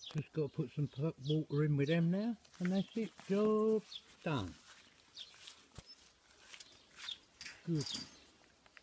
Just got to put some water in with them now, and that's it, job done. Good.